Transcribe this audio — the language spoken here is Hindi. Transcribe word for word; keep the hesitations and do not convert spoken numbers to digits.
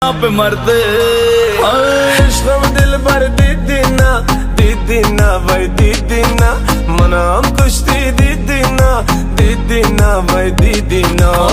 आप मरते इश्क़ दिल भर दीदी ना दीदी ना भाई दीदी ना मना हम कुश्ती दीदी ना दीदी ना भाई दीदी ना।